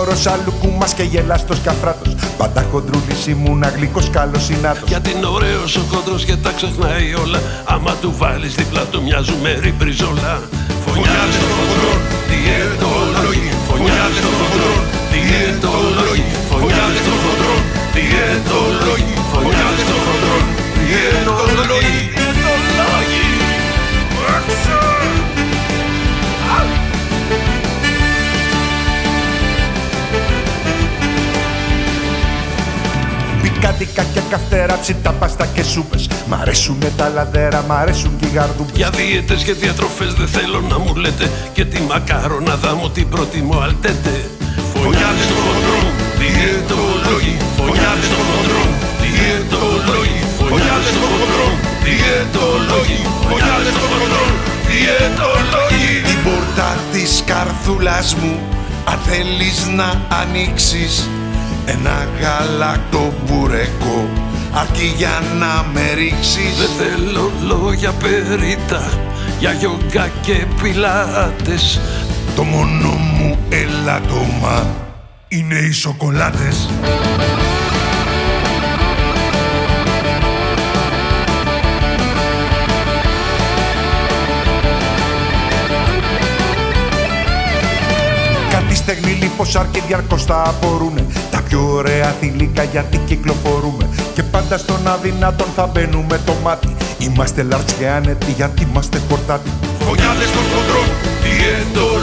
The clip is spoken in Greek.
Δικηγόρος άλλου κουμάς και γελάστος καφράτος. Πάντα χοντρούλης ήμουν γλυκός καλός συνάτος. Γιατί είναι ωραίος ο χοντρός και τα ξεχνάει όλα. Άμα του βάλεις δίπλα του μια ζουμερή μπριζόλα. Φωνιάζεις τον χοντρόν, διαιτολόγοι. Φωνιάζεις τον χοντρόν, διαιτολόγοι. Φωνιάζεις τον χοντρόν, διαιτολόγοι. Φωνιάζεις τον χοντρόν, διαιτολόγοι. Πικάντικα και καυτέρα, ψητά, πάστα και σούπες. Μ' αρέσουνε τα λαδέρα, μ' αρέσουν και οι γαρδούπες. Για δίαιτες και διατροφές δεν θέλω να μου λέτε. Και τη μακαρονάδα μου την προτιμώ αλτέντε. Φωνιάζεις τον χοντρόν, διαιτολόγοι. Φωνιάζεις τον χοντρόν, διαιτολόγοι. Φωνιάζεις τον χοντρόν, διαιτολόγοι. Φωνιάζεις τον χοντρόν, διαιτολόγοι. Την πόρτα της καρδούλας μου, αν θέλεις να ανοίξεις, ένα γαλακτομπουρεκό αρκεί για να με ρίξεις. Δεν θέλω λόγια περίτα για γιόγκα και πιλάτες. Το μόνο μου ελάττωμα είναι οι σοκολάτες. Κάτι στεγνή λίπος αρκεί διαρκώς θα απορούνε. Τα πιο ωραία θηλυκά γιατί κυκλοφορούμε. Και πάντα στον αδυνάτον θα μπαίνουμε το μάτι. Είμαστε large και άνετοι γιατί είμαστε χορτάτοι. Φωνιάζεις τον χοντρόν, διαιτολόγοι.